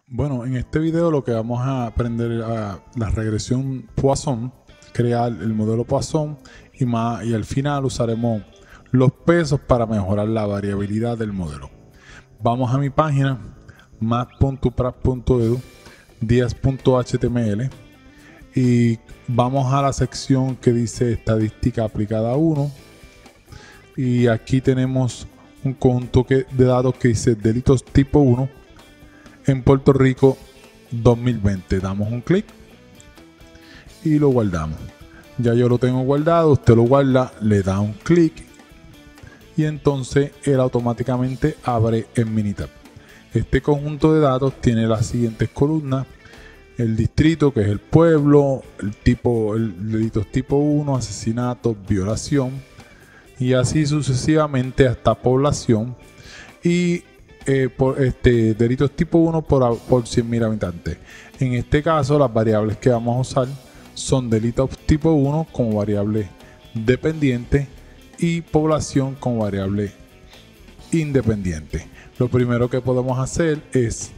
Bueno, en este video lo que vamos a aprender es la regresión Poisson, crear el modelo Poisson y al final usaremos los pesos para mejorar la variabilidad del modelo. Vamos a mi página math.uprat.edu 10.html y vamos a la sección que dice estadística aplicada a 1 y aquí tenemos un conjunto de datos que dice delitos tipo 1 en Puerto Rico 2020. Damos un clic y lo guardamos. Ya yo lo tengo guardado, usted lo guarda, le da un clic y entonces él automáticamente abre en Minitab. Este conjunto de datos tiene las siguientes columnas: el distrito, que es el pueblo, el delitos tipo 1, asesinato, violación y así sucesivamente hasta población y delitos tipo 1 por 100.000 habitantes. En este caso las variables que vamos a usar son delitos tipo 1 como variable dependiente y población como variable independiente. Lo primero que podemos hacer es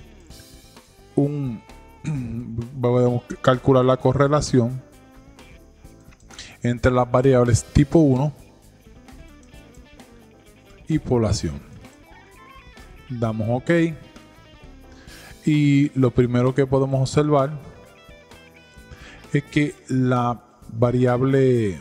podemos calcular la correlación entre las variables tipo 1 y población. Damos OK y lo primero que podemos observar es que las variables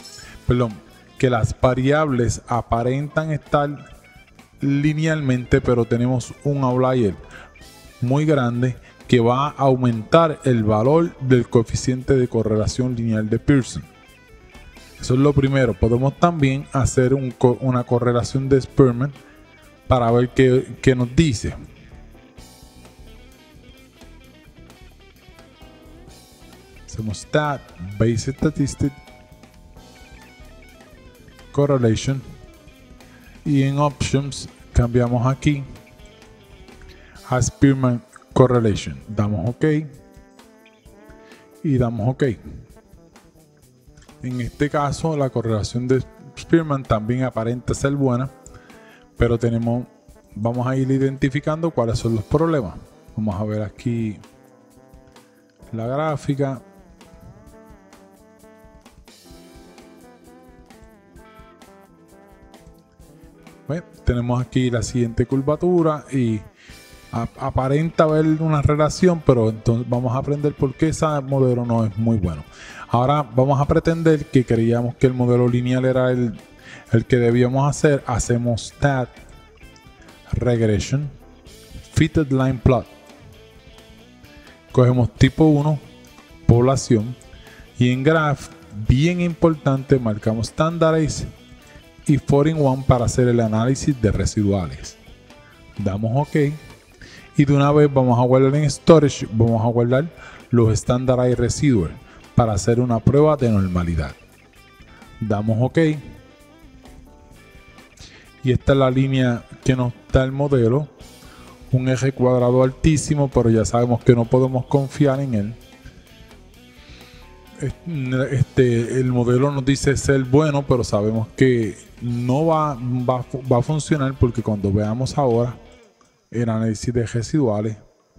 aparentan estar linealmente, pero tenemos un outlier muy grande que va a aumentar el valor del coeficiente de correlación lineal de Pearson. Eso es lo primero. Podemos también hacer una correlación de Spearman para ver qué nos dice. Hacemos stat, basic statistic, correlation y en options cambiamos aquí a Spearman correlation. Damos OK y damos OK. En este caso la correlación de Spearman también aparenta ser buena, pero vamos a ir identificando cuáles son los problemas. Vamos a ver aquí la gráfica. Bueno, tenemos aquí la siguiente curvatura y aparenta haber una relación, pero entonces vamos a aprender por qué ese modelo no es muy bueno. Ahora vamos a pretender que creíamos que el modelo lineal era el que debíamos hacer. Hacemos stat regression fitted line plot, cogemos tipo 1 población y en graph, bien importante, marcamos standardize y 4-in-1 para hacer el análisis de residuales. Damos OK y de una vez vamos a guardar en storage, vamos a guardar los standardized residuals para hacer una prueba de normalidad. Damos OK y esta es la línea que nos da el modelo, un eje cuadrado altísimo, pero ya sabemos que no podemos confiar en él. El modelo nos dice ser bueno, pero sabemos que no va a funcionar, porque cuando veamos ahora el análisis de residuales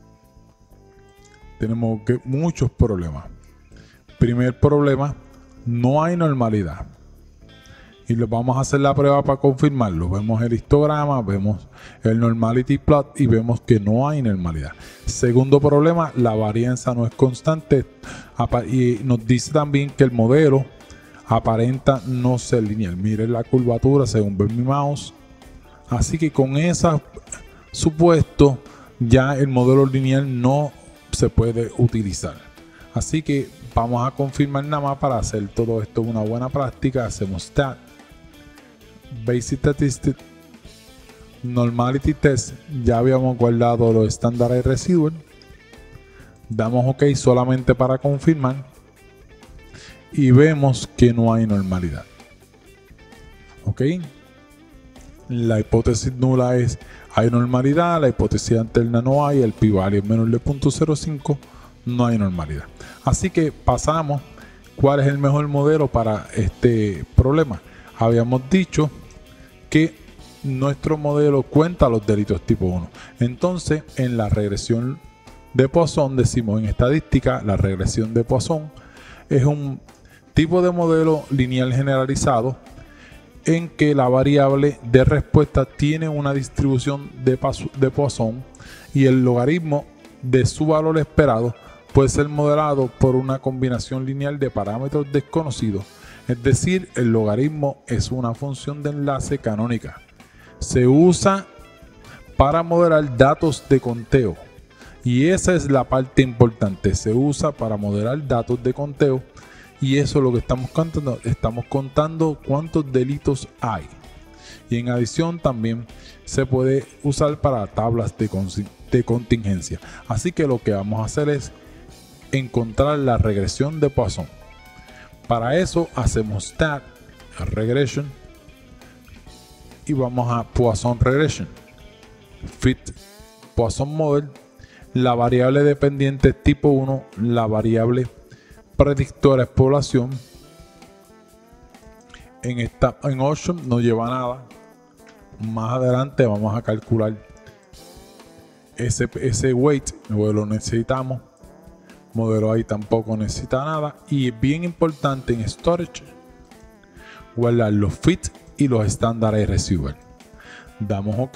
tenemos muchos problemas. Primer problema, no hay normalidad y le vamos a hacer la prueba para confirmarlo. Vemos el histograma, vemos el normality plot y vemos que no hay normalidad. Segundo problema, la varianza no es constante y nos dice también que el modelo aparenta no ser lineal. Miren la curvatura según ve mi mouse. Así que con ese supuesto ya el modelo lineal no se puede utilizar. Así que vamos a confirmar nada más para hacer todo esto una buena práctica. Hacemos stat basic statistic normality test. Ya habíamos guardado los standardized residuals. Damos OK solamente para confirmar y vemos que no hay normalidad. OK, la hipótesis nula es hay normalidad, la hipótesis alterna no hay, el p-value es menor de 0.05, no hay normalidad. Así que pasamos cuál es el mejor modelo para este problema. Habíamos dicho que nuestro modelo cuenta los delitos tipo 1. Entonces, en la regresión de Poisson, decimos en estadística, la regresión de Poisson es un tipo de modelo lineal generalizado en que la variable de respuesta tiene una distribución de Poisson y el logaritmo de su valor esperado puede ser modelado por una combinación lineal de parámetros desconocidos. Es decir, el logaritmo es una función de enlace canónica. Se usa para modelar datos de conteo. Y esa es la parte importante. Se usa para modelar datos de conteo. Y eso es lo que estamos contando. Estamos contando cuántos delitos hay. Y en adición también se puede usar para tablas de contingencia. Así que lo que vamos a hacer es encontrar la regresión de Poisson. Para eso hacemos stat regression y vamos a Poisson regression. Fit Poisson model. La variable dependiente tipo 1, la variable predictora es población. En Ocean no lleva nada. Más adelante vamos a calcular ese weight, lo necesitamos. Modelo ahí tampoco necesita nada. Y es bien importante en storage guardar los fit y los estándares residual. Damos OK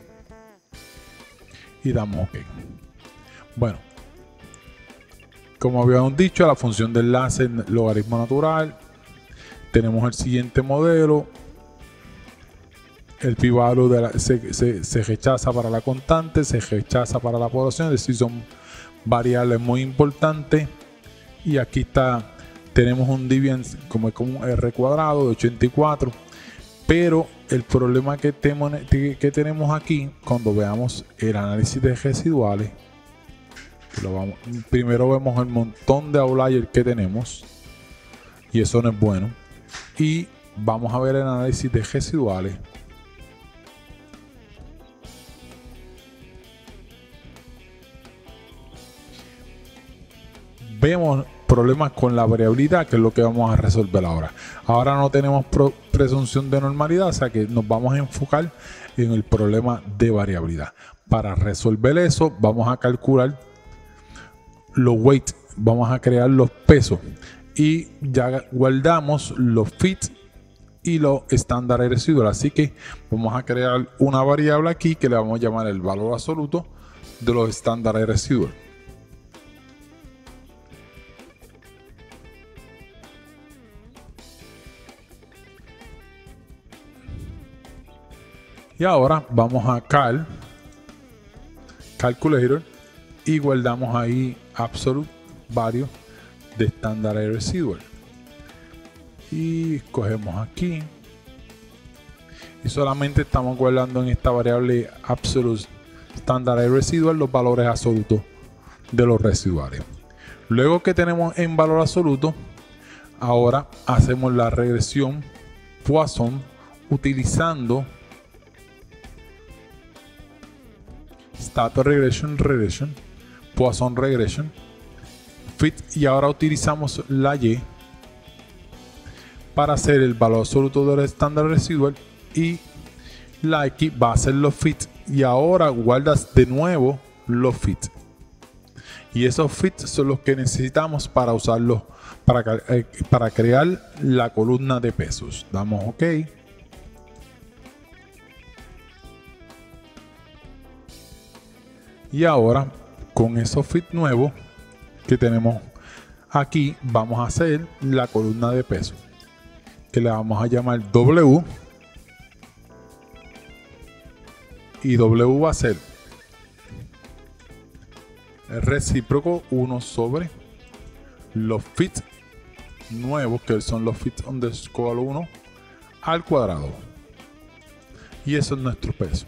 y damos OK. Bueno, como habíamos dicho, la función de enlace en logaritmo natural. Tenemos el siguiente modelo. El p-value se rechaza para la constante, se rechaza para la población, es decir, son variables muy importantes. Y aquí está, tenemos un deviance como un R cuadrado de 84. Pero el problema que tenemos aquí, cuando veamos el análisis de residuales, primero vemos el montón de outliers que tenemos y eso no es bueno. Y vamos a ver el análisis de residuales. Vemos problemas con la variabilidad, que es lo que vamos a resolver ahora. Ahora no tenemos presunción de normalidad, o sea que nos vamos a enfocar en el problema de variabilidad. Para resolver eso, vamos a calcular los weights, vamos a crear los pesos y ya guardamos los fits y los estándares residuales. Así que vamos a crear una variable aquí que le vamos a llamar el valor absoluto de los estándares residuales. Y ahora vamos a Calculator y guardamos ahí Absolute Value de Standard Residual. Y escogemos aquí. Y solamente estamos guardando en esta variable Absolute Standard Residual los valores absolutos de los residuales. Luego que tenemos en valor absoluto, ahora hacemos la regresión Poisson utilizando Stat Regression, Poisson Regression, Fit, y ahora utilizamos la Y para hacer el valor absoluto del estándar residual y la X va a hacer los Fit, y ahora guardas de nuevo los Fit. Y esos Fit son los que necesitamos para usarlos para crear la columna de pesos. Damos OK. Y ahora, con esos fit nuevos que tenemos aquí, vamos a hacer la columna de peso, que le vamos a llamar W. Y W va a ser el recíproco 1 sobre los fit nuevos, que son los fit underscore 1 al cuadrado. Y eso es nuestro peso.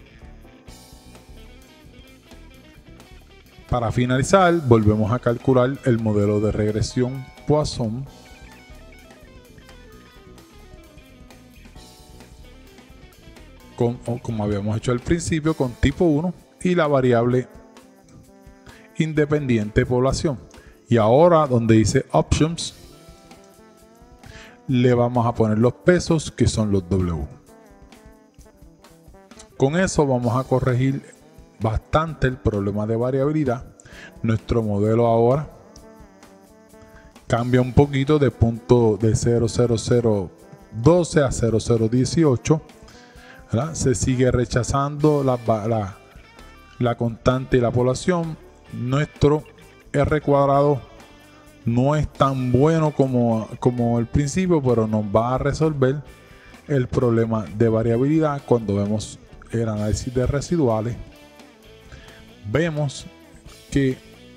Para finalizar, volvemos a calcular el modelo de regresión Poisson. Como habíamos hecho al principio, con tipo 1 y la variable independiente población. Y ahora, donde dice Options, le vamos a poner los pesos, que son los W. Con eso vamos a corregir bastante el problema de variabilidad, Nuestro modelo ahora cambia un poquito de punto de 00012 a 0018, ¿verdad? Se sigue rechazando la constante y la población. Nuestro R cuadrado no es tan bueno como el principio, pero nos va a resolver el problema de variabilidad. Cuando vemos el análisis de residuales, vemos que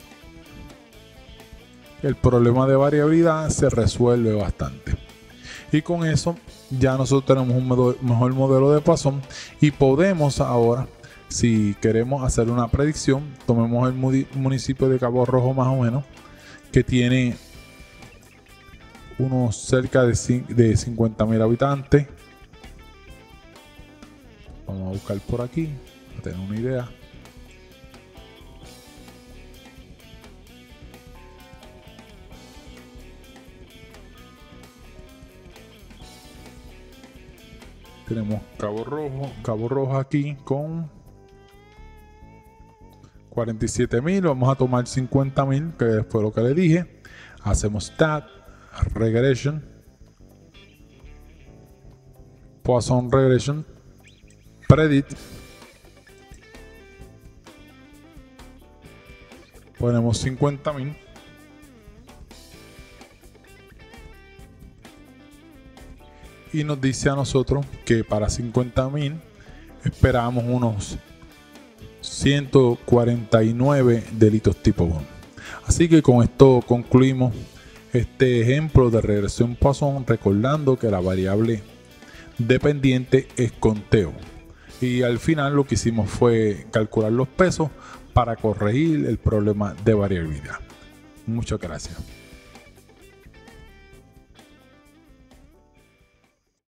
el problema de variabilidad se resuelve bastante. Y con eso ya nosotros tenemos un mejor modelo de Poisson y podemos ahora, si queremos hacer una predicción, tomemos el municipio de Cabo Rojo más o menos, que tiene unos cerca de 50.000 habitantes. Vamos a buscar por aquí para tener una idea. Tenemos Cabo Rojo aquí con 47.000. Vamos a tomar 50.000, que fue lo que le dije. Hacemos stat, regression, Poisson regression, predict. Ponemos 50.000. Y nos dice a nosotros que para 50.000 esperamos unos 149 delitos tipo BOM. Así que con esto concluimos este ejemplo de regresión Poisson, recordando que la variable dependiente es conteo. Y al final lo que hicimos fue calcular los pesos para corregir el problema de variabilidad. Muchas gracias.